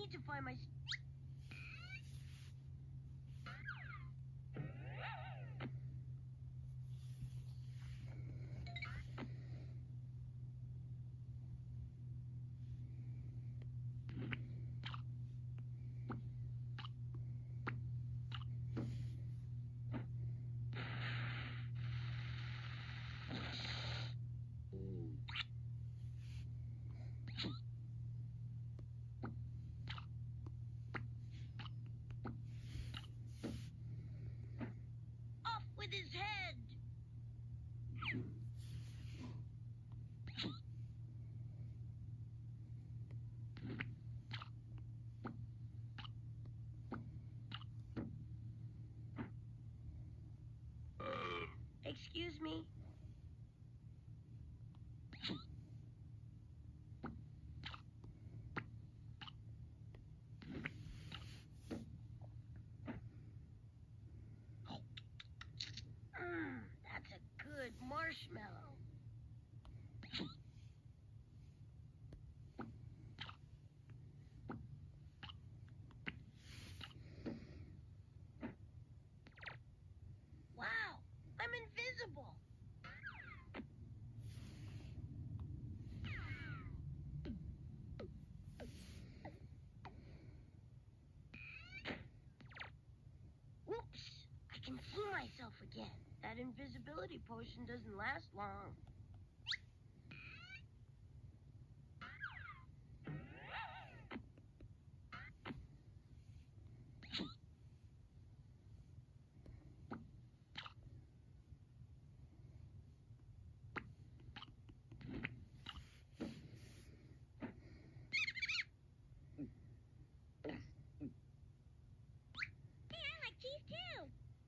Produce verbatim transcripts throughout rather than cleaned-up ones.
need to find my... Off with his head! Excuse me? Mmm, that's a good marshmallow. Wow, I'm invisible. Whoops, I can see myself again. That invisibility potion doesn't last long. Hey, I like cheese too.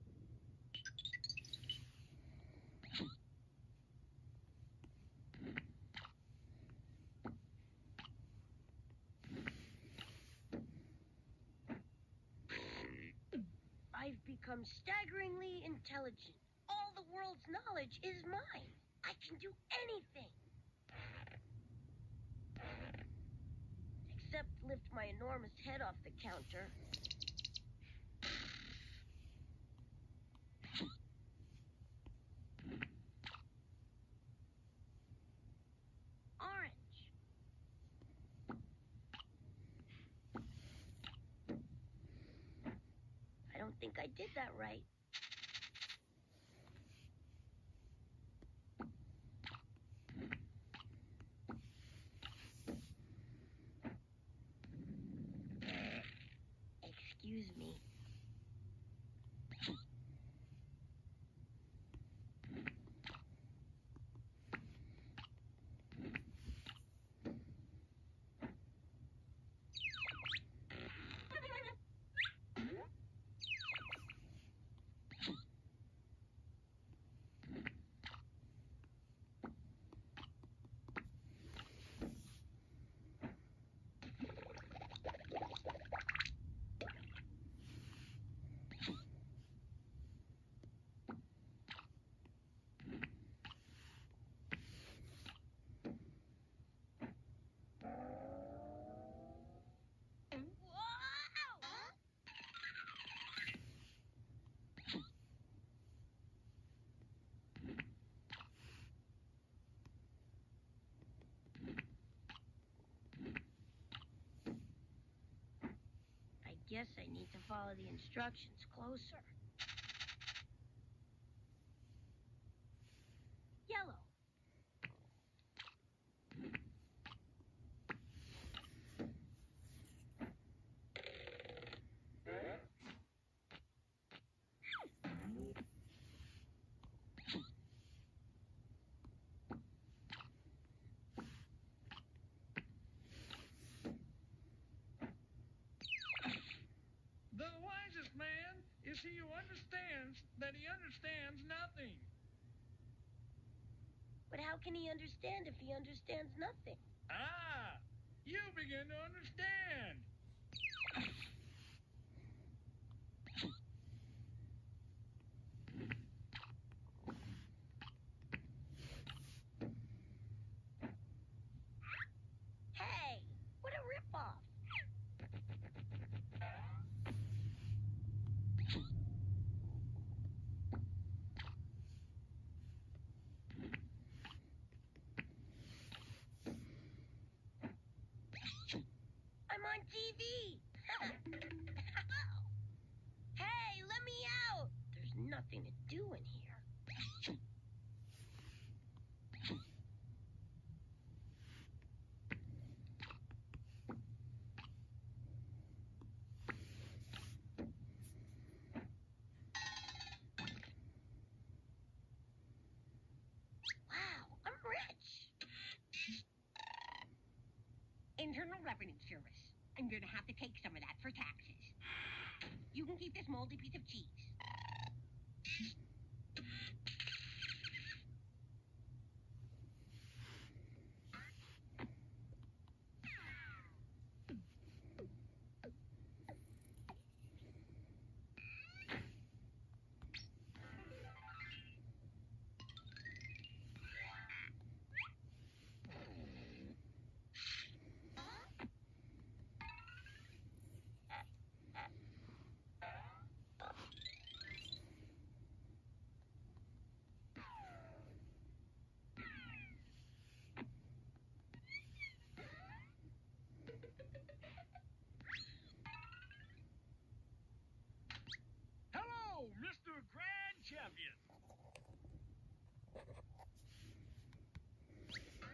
I've become staggeringly intelligent. All the world's knowledge is mine. I can do anything. Except lift my enormous head off the counter. Orange. I don't think I did that right. Excuse me. I guess I need to follow the instructions closer. Yellow. The wisest man is he who understands that he understands nothing. But how can he understand if he understands nothing? Ah, you begin to understand. Hey, what a ripoff. T V. Hey, let me out. There's nothing to do in here. Wow, I'm rich. Internal Revenue Service. I'm gonna have to take some of that for taxes. You can keep this moldy piece of cheese. Hello, Mister Grand Champion.